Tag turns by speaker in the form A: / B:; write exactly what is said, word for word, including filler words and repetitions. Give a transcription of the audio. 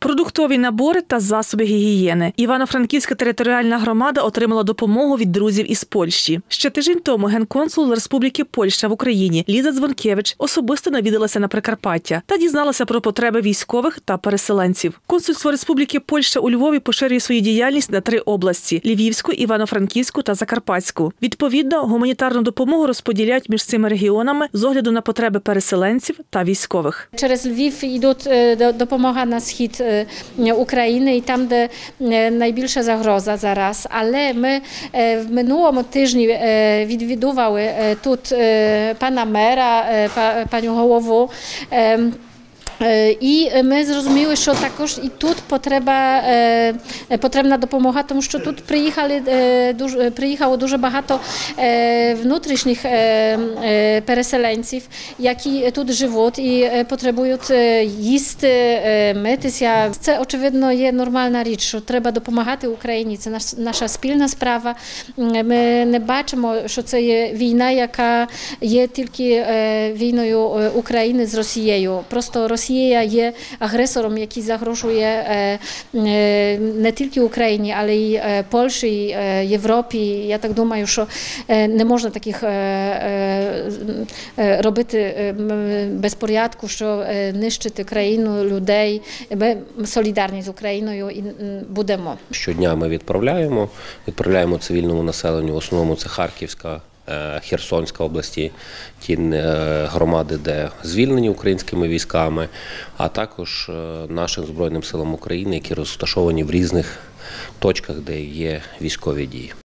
A: продуктові набори та засоби гігієни. Івано-Франківська територіальна громада отримала допомогу від друзів із Польщі. Ще тиждень тому генконсул Республіки Польща в Україні Ліза Дзвонкевич особисто навідалася на Прикарпаття та дізналася про потреби військових та переселенців. Консульство Республіки Польща у Львові поширює свою діяльність на три області – Львівську, Івано-Франківську та Закарпатську. Відповідно, гуманітарну допомогу розподіляють між цими регіонами з огляду на потреби переселенців та військових.
B: Через Львів йдуть допомога на схід України і там, де найбільша загроза зараз. Але ми в минулому тижні відвідували тут пана мера, пані голову. І ми зрозуміли, що також і тут потреба, потрібна допомога, тому що тут приїхали, приїхало дуже багато внутрішніх переселенців, які тут живуть і потребують їсти, митися. Це, очевидно, є нормальна річ, що треба допомагати Україні. Це наша спільна справа. Ми не бачимо, що це є війна, яка є тільки війною України з Росією. Просто Росія Росія є агресором, який загрожує не тільки Україні, але й Польщі, і Європі. Я так думаю, що не можна таких робити безпорядку, що нищити країну, людей. Ми солідарні з Україною і будемо.
C: Щодня ми відправляємо, відправляємо цивільному населенню, в основному це Харківська, Херсонська області, ті громади, де звільнені українськими військами, а також нашим Збройним силам України, які розташовані в різних точках, де є військові дії.